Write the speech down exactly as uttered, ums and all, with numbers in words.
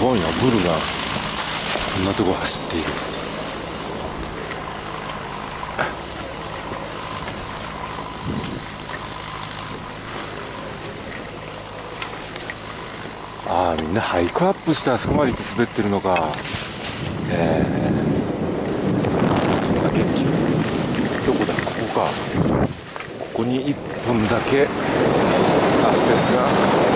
ごいな、ブルがこんなとこ走っている。ああ、みんなハイクアップしてあそこまで行って滑ってるのか。へえ、そんな元気。どこだ、ここか。ここにいっぽんだけ圧雪が